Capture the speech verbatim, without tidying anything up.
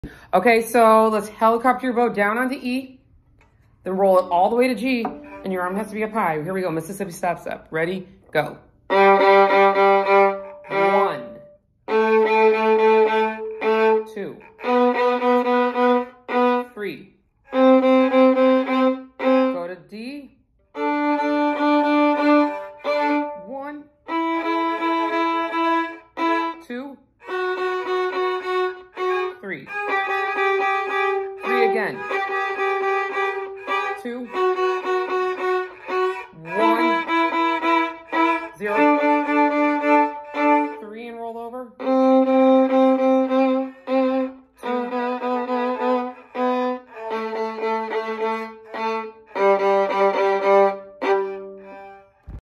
Okay, so let's helicopter your bow down onto E, then roll it all the way to G, and your arm has to be up high. Here we go, Mississippi stop step. Ready, go. One, two, three. Go to D. One, two, three. Three again. Two,